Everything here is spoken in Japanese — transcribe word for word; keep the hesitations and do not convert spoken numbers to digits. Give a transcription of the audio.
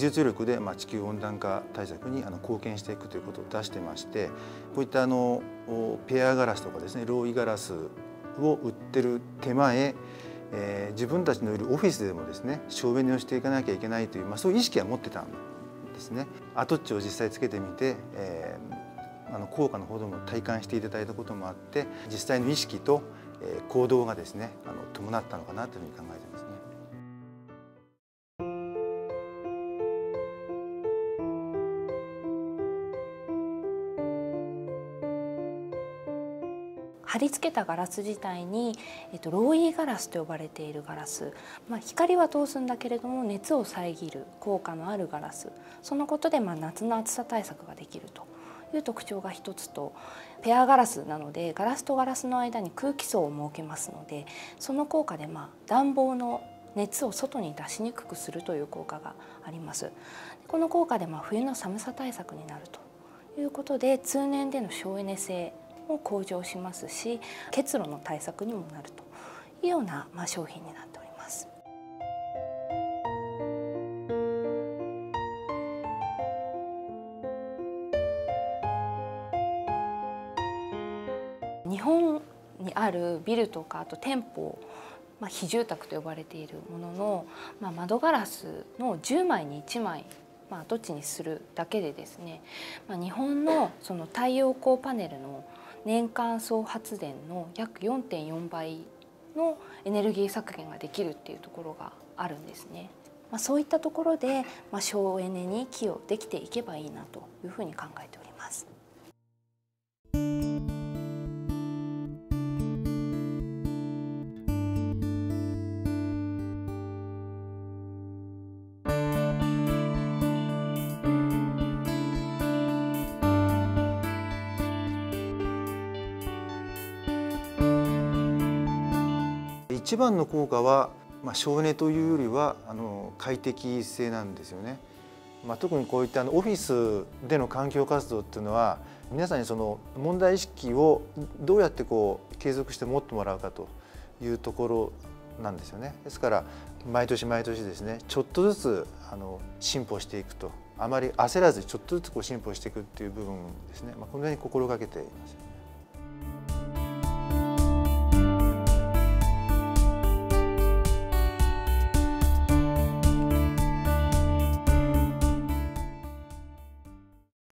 術力でまあ地球温暖化対策にあの貢献していくということを出してまして、こういったあのペアガラスとかですね、ローイガラスを売ってる手前、えー、自分たちのいるオフィスでもですね省エネをしていかなきゃいけないという、まあ、そういう意識は持ってたんですね。アトッチを実際つけてみて、えー、あの効果のほども体感していただいたこともあって、実際の意識と行動がですねあの伴ったのかなというふうに考えていますね。 貼り付けたガラス自体に、えっと、ローイーガラスと呼ばれているガラス、まあ、光は通すんだけれども熱を遮る効果のあるガラス、そのことでまあ夏の暑さ対策ができるという特徴が一つと、ペアガラスなのでガラスとガラスの間に空気層を設けますので、その効果でまあ暖房の熱を外に出しにくくするという効果があります。この効果でまあ冬の寒さ対策になるということで、通年での省エネ性も向上しますし、結露の対策にもなるというような、まあ、商品になっております。日本にあるビルとかあと店舗、まあ、非住宅と呼ばれているものの、まあ、窓ガラスのじゅうまいにいちまい、まあ、どっちにするだけでですね、まあ、日本のその太陽光パネルの年間総発電の約 よんてんよんばいのエネルギー削減ができるっていうところがあるんですね。まあ、そういったところで、まあ、省エネに寄与できていけばいいなというふうに考えております。 一番の効果は、まあ、省エネというよりはあの快適性なんですよね。まあ、特にこういったあのオフィスでの環境活動っていうのは、皆さんにその問題意識をどうやってこう継続して持ってもらうかというところなんですよね。ですから毎年毎年ですね、ちょっとずつあの進歩していくと、あまり焦らずちょっとずつこう進歩していくっていう部分ですね、まあ、このように心がけています。